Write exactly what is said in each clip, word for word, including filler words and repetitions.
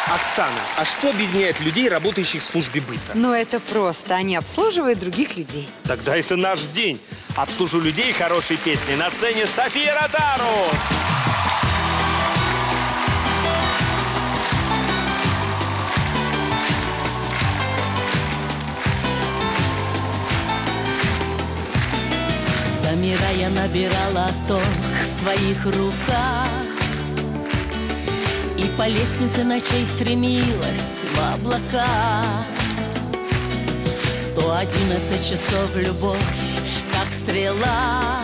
Оксана, а что объединяет людей, работающих в службе быта? Ну, это просто. Они обслуживают других людей. Тогда это наш день. Обслуживаю людей хорошей песни. На сцене София Ротару. Замирая, набирала ток в твоих руках и по лестнице ночей стремилась в облака. Сто одиннадцать часов любовь, как стрела,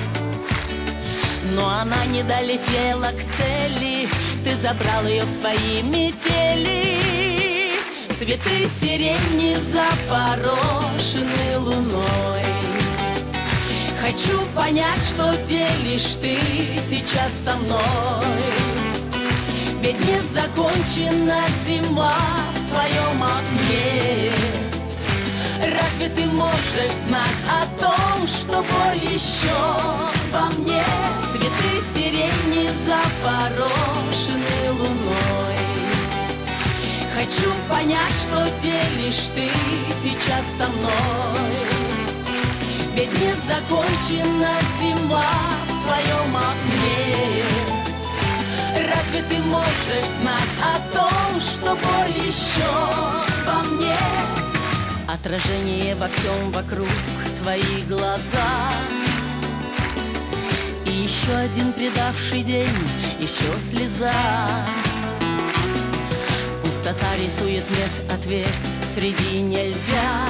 но она не долетела к цели. Ты забрал ее в свои метели. Цветы сирени запорошены луной. Хочу понять, что делишь ты сейчас со мной. Ведь не закончена зима в твоем окне. Разве ты можешь знать о том, что боль еще во мне? Цветы сирени запорошены луной. Хочу понять, что делишь ты сейчас со мной. Ведь не закончена зима в твоем окне. Разве ты можешь знать о том, что боль еще во мне? Отражение во всем вокруг, твои глаза. И еще один предавший день, еще слеза. Пустота рисует, нет ответ среди нельзя.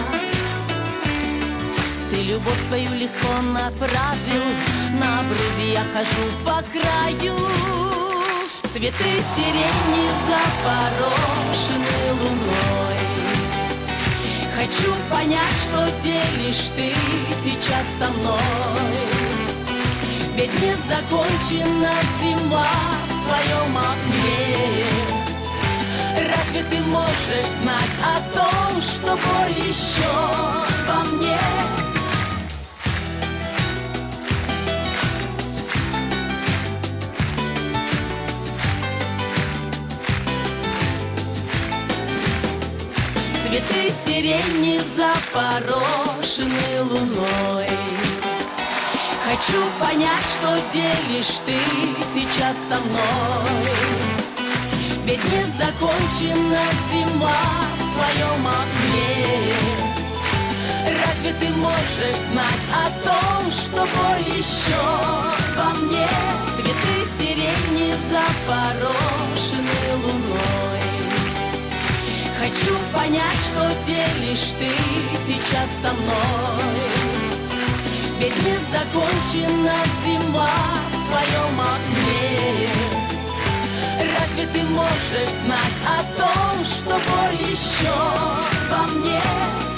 Ты любовь свою легко направил, на обрыве я хожу по краю. Цветы сирени запорошены луной. Хочу понять, что делишь ты сейчас со мной. Ведь не закончена зима в твоем окне. Разве ты можешь знать о том, что боль еще во мне? Цветы сирени запорошены луной. Хочу понять, что делишь ты сейчас со мной. Ведь не закончена зима в твоем окне. Разве ты можешь знать о том, что боль еще во мне? Цветы сирени запорошены луной. Хочу понять, что делишь ты сейчас со мной. Ведь не закончена зима в твоем окне. Разве ты можешь знать о том, что боль еще во мне?